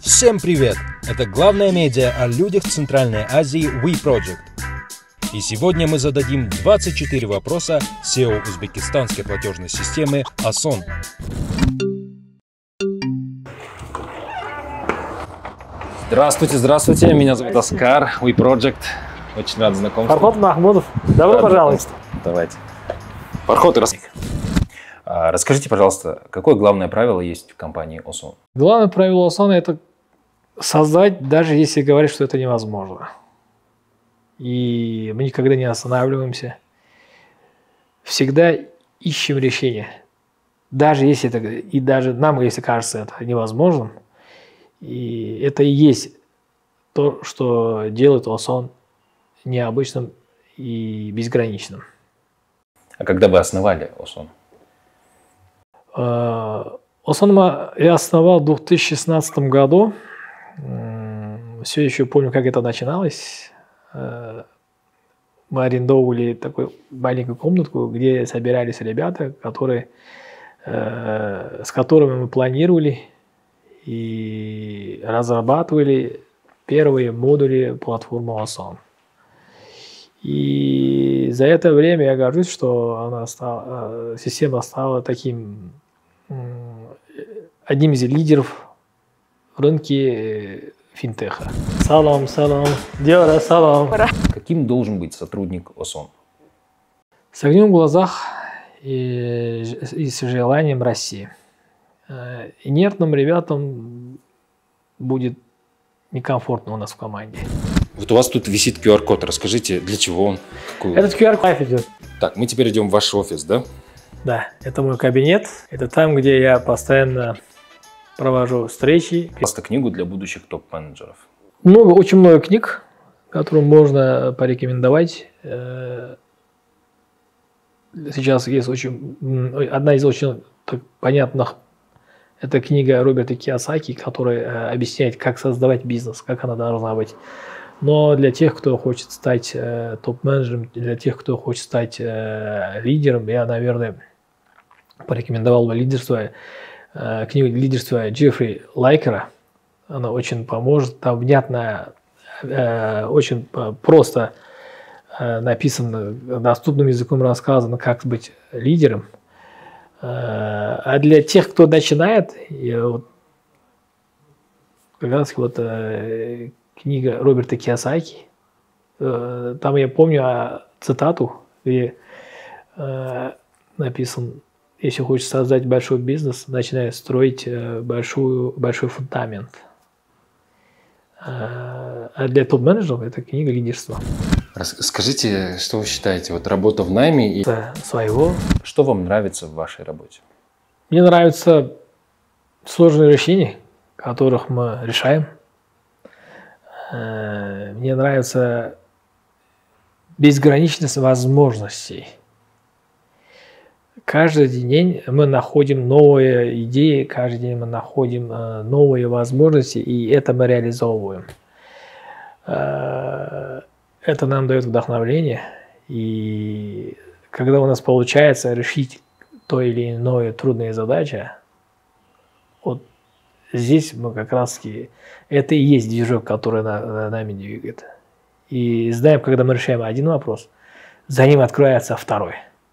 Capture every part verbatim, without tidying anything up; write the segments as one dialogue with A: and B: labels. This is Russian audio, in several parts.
A: Всем привет! Это главная медиа о людях в Центральной Азии WeProject. И сегодня мы зададим двадцать четыре вопроса си и о узбекистанской платежной системы Осон.
B: Здравствуйте, здравствуйте, меня зовут Оскар, WeProject. Очень рад знакомству.
C: Фархот Махмудов, добро
B: Рад
C: пожаловать.
B: Давайте. Фархот, рас... а, расскажите, пожалуйста, какое главное правило есть в компании Осон?
C: Главное правило Осона – это создать, даже если говорят, что это невозможно. И мы никогда не останавливаемся. Всегда ищем решение. Даже если это, и даже нам, если кажется это невозможным, и это и есть то, что делает Осон необычным и безграничным.
B: А когда вы основали Осон?
C: Осон я основал в две тысячи шестнадцатом году. Все еще помню, как это начиналось. Мы арендовали такую маленькую комнатку, где собирались ребята, которые, с которыми мы планировали и разрабатывали первые модули платформы Осон. И за это время я горжусь, что она стала, система стала таким одним из лидеров в рынке финтеха. Салам, салам, Диора, салам.
B: Каким должен быть сотрудник Осон?
C: С огнем в глазах и, и с желанием России. Инертным ребятам будет некомфортно у нас в команде.
B: Вот у вас тут висит ку ар код. Расскажите, для чего он? Какой...
C: Этот ку ар код идет.
B: Так, мы теперь идем в ваш офис, да?
C: Да, это мой кабинет. Это там, где я постоянно провожу встречи.
B: Просто книгу для будущих топ-менеджеров.
C: Много, очень много книг, которые можно порекомендовать. Сейчас есть очень одна из очень так, понятных. Это книга Роберта Кийосаки, которая объясняет, как создавать бизнес, как она должна быть. Но для тех, кто хочет стать э, топ-менеджером, для тех, кто хочет стать э, лидером, я, наверное, порекомендовал бы лидерство, э, книгу «Лидерство» Джеффри Лайкера. Она очень поможет. Там внятно, э, очень просто э, написано, доступным языком рассказано, как быть лидером. Э, а для тех, кто начинает, я вот, как раз вот э, книга Роберта Кийосаки. Там я помню цитату, где э, написан: если хочешь создать большой бизнес, начинай строить большую, большой фундамент. А для топ-менеджеров это книга лидерства.
B: Скажите, что вы считаете, вот работа в найме и
C: своего.
B: Что вам нравится в вашей работе?
C: Мне нравятся сложные решения, которых мы решаем. Мне нравится безграничность возможностей. Каждый день мы находим новые идеи, каждый день мы находим новые возможности, и это мы реализовываем. Это нам дает вдохновение, и когда у нас получается решить то или иное трудные задачи, вот здесь мы как раз это и есть движок, который на, на, нами двигает. И знаем, когда мы решаем один вопрос, за ним откроется второй.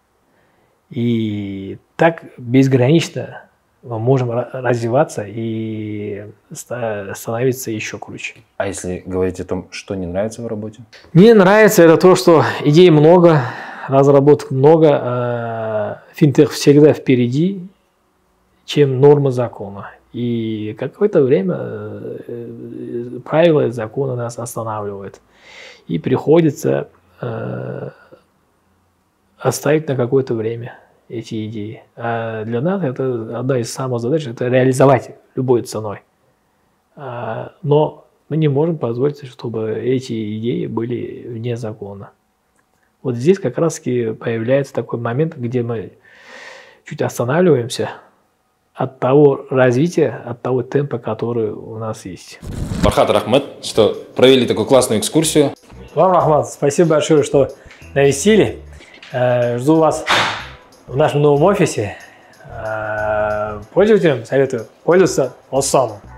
C: И так безгранично мы можем развиваться и становиться еще круче.
B: А если говорить о том, что не нравится в работе?
C: Мне нравится это то, что идей много, разработок много, финтех всегда впереди, чем норма закона. И какое-то время правила и законы нас останавливают. И приходится э, оставить на какое-то время эти идеи. А для нас это одна из самых задач, это реализовать любой ценой. А, но мы не можем позволить, чтобы эти идеи были вне закона. Вот здесь как раз появляется такой момент, где мы чуть останавливаемся от того развития, от того темпа, который у нас есть.
B: Фархат Рахмет, что провели такую классную экскурсию.
C: Вам, Рахмат, спасибо большое, что навестили. Жду вас в нашем новом офисе. Пользователям советую пользоваться Осоном.